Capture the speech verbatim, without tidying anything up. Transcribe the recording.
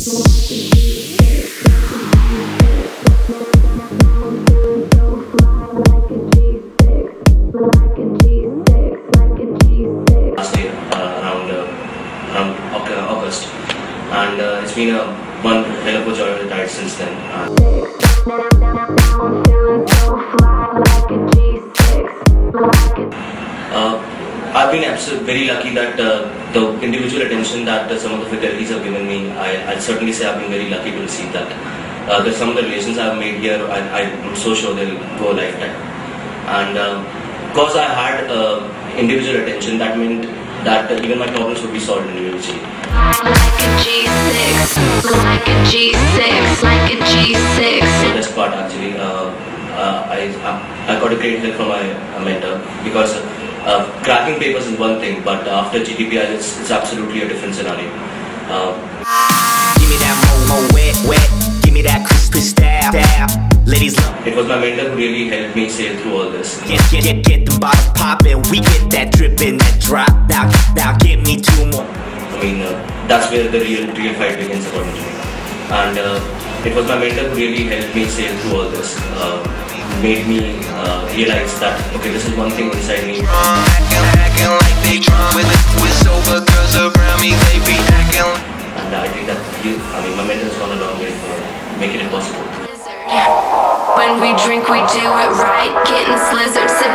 Last year, uh, around uh, around Oc- August, and uh, it's been a one hell of a joy of the tide since then. Uh, I've been absolutely very lucky that uh, the individual attention that uh, some of the fatalities have given me, I, I'll certainly say I've been very lucky to receive that. Uh, there's some of the relations I've made here, I, I'm so sure they'll go a lifetime. And because I had uh, individual attention, that meant that uh, even my problems would be solved individually. Like a G six, like a G six, like a G six. The best part actually, uh, uh, I, I got a great help from my uh, mentor, because uh, cracking papers is one thing, but after G D P I it's, it's absolutely a different scenario. Uh, Give me that mo mo wet wet, give me that crisp crisp stab stab. Ladies love. It was my mentor who really helped me sail through all this. Get get get get the bottles poppin', we get that drippin', that drop. Now now give me two more. I mean, uh, that's where the real real fight begins according to me. And uh, it was my mentor who really helped me sail through all this. Uh, made me uh, realize that okay, this is one thing inside me. Acting, acting like they drunk with it, with sober girls around me, they be acting. And I think that you, I mean, my mentor has gone a long way for making it possible. When we drink, we do it right. Getting slizzard, sipping.